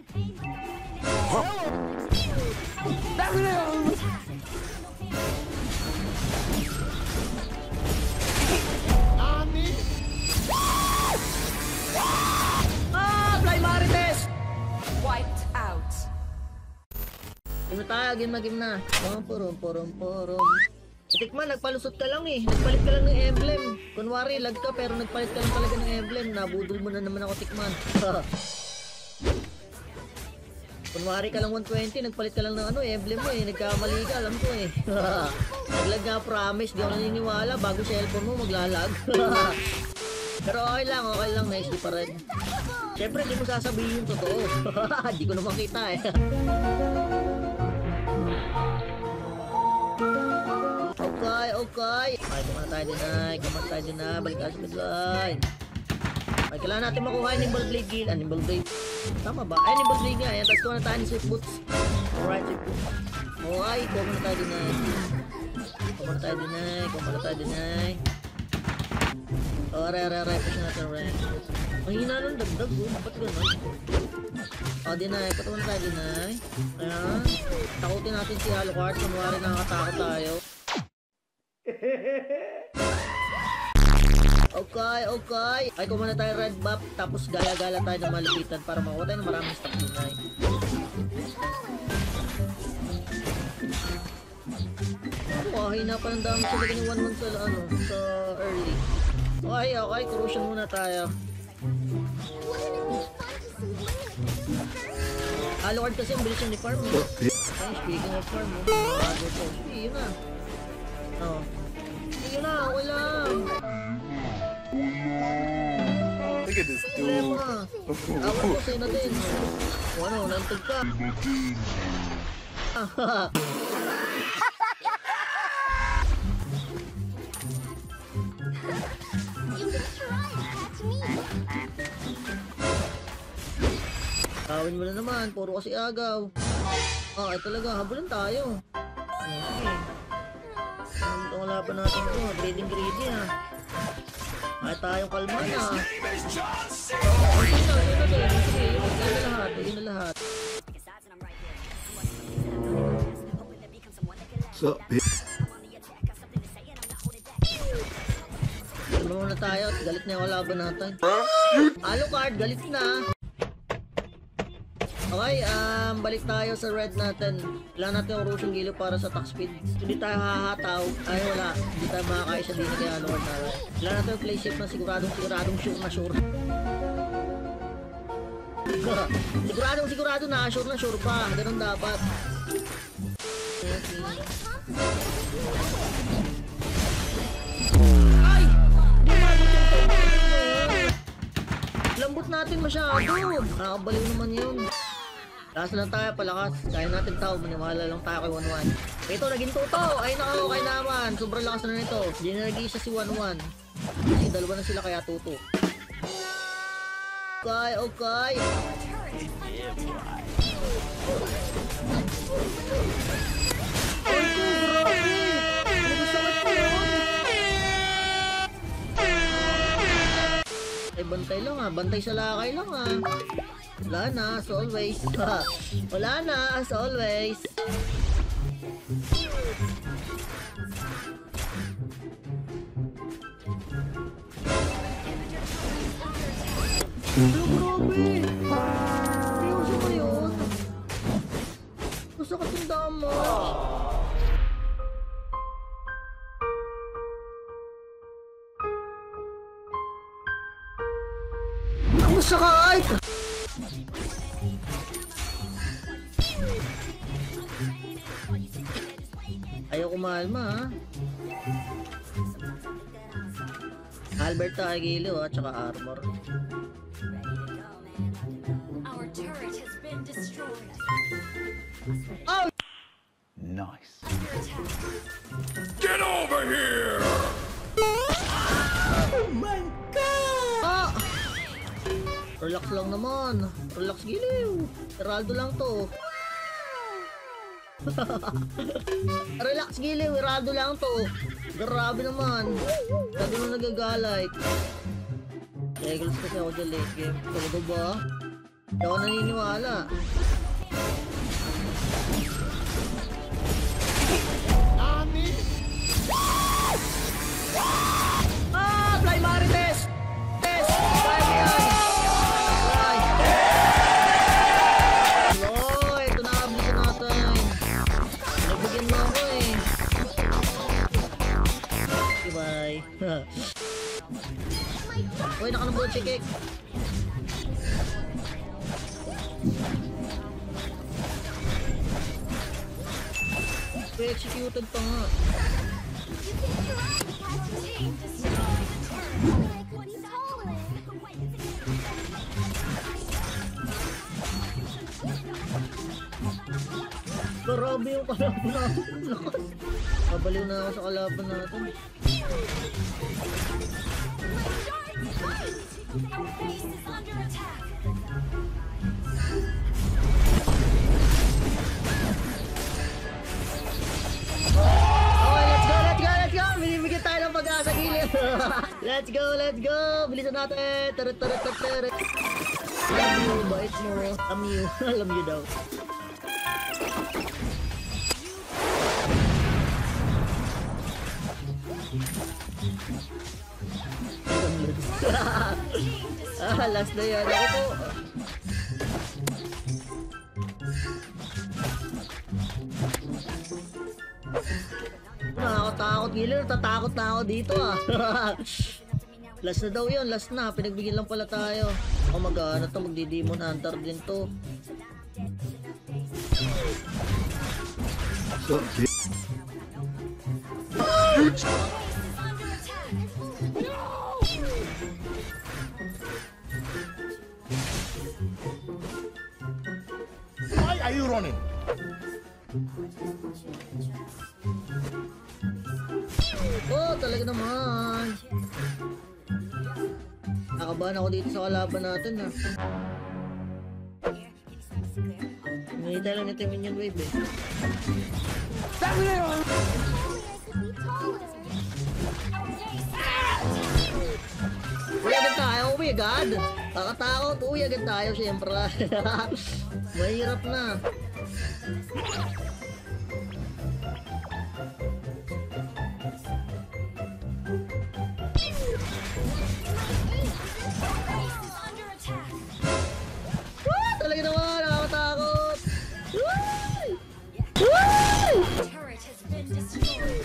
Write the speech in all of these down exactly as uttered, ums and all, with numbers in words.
Ah! Fly Marites! Wiped out. Game na tayo, game na, game na. Porom, porom, porom, porom. Tikman, nagpalusot ka lang eh. Nagpalit ka lang ng emblem. Kunwari, lag ka pero nagpalit ka lang talaga ng emblem. Nabudol mo na naman ako, Tikman. Kunwari ka lang one twenty, nagpalit ka lang ng ano, emblem mo eh. Nagkamali ka, alam ko eh. Naglag nga, promise. Di ako naniniwala. Bago cellphone mo, maglalag. Pero okay lang, okay lang. Nice, di pa rin. Siyempre, di mo sasabihin yung totoo. Di ko naman kita eh. Okay, okay. Ay, kumana tayo din ay. Kumana tayo din na. Balik ka sa midline. Ay, kailangan natin makuha yung nimble blade kill. Ah, nimble blade. Tama ba? Ay, nimble blade nga. Ayan, tapos kumana tayo ni sweet boots. Alright, sweet boots. Okay, kumana tayo din ay. Kumana tayo din ay. Kumana tayo din ay. Oh, re, re, re. Push natin, re. Ang hina nun, dagdag oh. Ba't gano'n? Oh, dinay. Patawan tayo, dinay. Ayan. Takutin natin si Alucard. Kunwari nakakatakot tayo. Okay, okay. Ay, kumana tayo red buff. Tapos gala-gala tayo ng malapitan para makuha tayo ng maraming stock dinay. Oh, hina pa ng dami sila ni Wanwan sa, ano, sa early. Okay, okay. Corrosion muna tayo. Alucard kasi ang bilis yung ni farm. Okay, speaking of farm, bago to. Yun na. Oh. Yun na, okay lang. Look at this dude. Ako ko sa'yo natin. O ano, nantog ka. Kawin mo na naman, puro kasi agaw. Ah, ay talaga, habulan tayo. Okay. Ang wala pa natin ito, greedy greedy ha. Ay tayong kalma na. Yun na lahat, yun na lahat. What's up, bitch? Ano muna tayo, galit na yung kalaban natin. Alucard, galit na. Okay, um, balik tayo sa red natin. Kailangan natin yung rushing gilo para sa attack speed. Hindi tayo hahataw. Ay, wala. Hindi tayo makakaisa din kaya Lord na. Kailangan natin yung play safe na siguradong siguradong sure na sure. Siguradong sigurado na sure na sure pa. Ganun dapat. Ay! Lambot natin masyado. Nakakabaliw naman yun. Lakas lang tayo, palakas. Kaya natin tao, maniwala lang tayo kay Wanwan. Ito, naging toto. Ay nako, okay naman. Sobrang lakas na nito. Hindi na nag-iisa si Wanwan. Kasi dalawa na sila kaya toto. Okay, okay. Ay ko, grabe. Nagusakit ko yun. Ay, bantay lang ha. Bantay sa lakay lang ha. Wala na, as always. Wala na, as always. Hello, grabe! Seryoso ba yun? Gusto ka itong damage. Ang sakit! Ayaw kumalma ha. Albert tayo gilo ha, tsaka armor. Our turret has been destroyed. Oh! Nice. Get over here! Oh my God! Ah! Relax lang naman. Relax giliw. Eraldo lang to. Relax giliw, Eraldo lang to. Grabe naman. Sabi mo nagagalike. Regals kasi ako dyan late game. Talaga ba? Hindi ako naniniwala. Ah! Fly Marites! Test! Fly mo yan! Fly! Hello! Ito na ablisan natin. Nagbigyan mo ako eh. Goodbye. Uy, nakanabot si Kik. Uy, executed pa nga. Grabe yung kalaban natin. Kabaliw na ako sa kalaban natin. Our base is under attack. Okay, let's go, let's go, let's go! Binibigyan tayo ng pag-asa gilid. Let's go, let's go! Bilisan natin! Tarot, tarot, tarot, tarot! Love you, bait mo. Alam you. Alam you daw. Ah, last na yan. Ako po. Nakakatakot gila. Natatakot na ako dito ah. Last na daw yun. Last na. Pinagbigyan lang pala tayo. Oh my god. Ano to? Magdi-demon hunter din to. What's up, bitch? Why are you running? Oh, talaga naman. Nakabahan ako dito sa kalaban natin ha. Nahihintay lang natin minion wave eh. Uy, agad tayo. Uy, agad. Kakatakot. Uy, agad tayo syempre. Mahirap na. Woo! Talaga naman. Nakakatakot. Woo! Woo! Turret has been destroyed.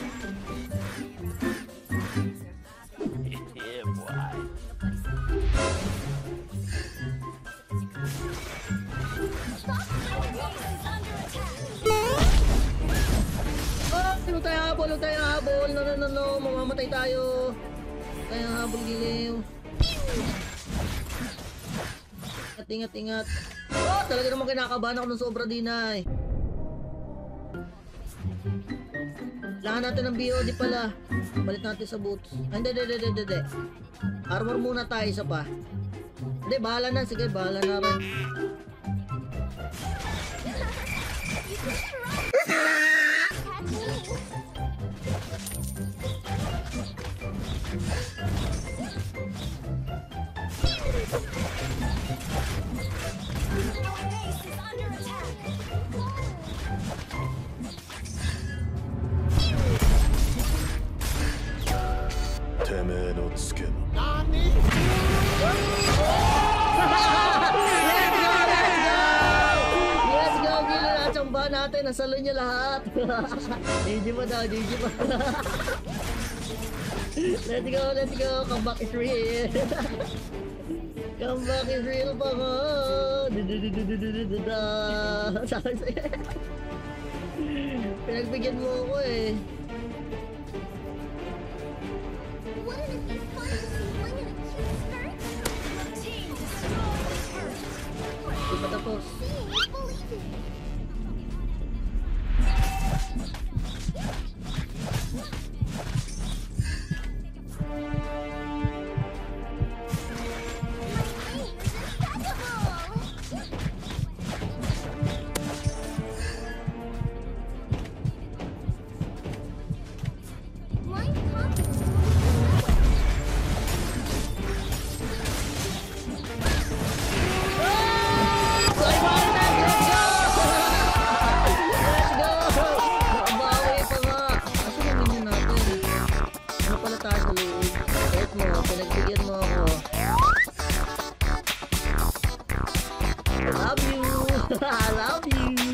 Yeah, boy. Oh, huwag tayo habol, huwag tayo habol. No, no, no, no. Mamamatay tayo. Huwag tayo habol, giliw. Ingat, ingat, ingat. Oh, talaga naman kinakabahan ako ng sobra din ay. Kailangan natin ng B O D pala. Balit natin sa boots. Ay, hindi, hindi, hindi, hindi. Armor muna tayo, isa pa. Hindi, bahala na. Sige, bahala na rin. Natin, nasalo niya lahat. G G pa daw, G G pa. Let's go, let's go. Comeback is real. Comeback is real pa ko. Sabi sa'yo. Pinagbigyan mo ako eh. Di pa tapos. I love you.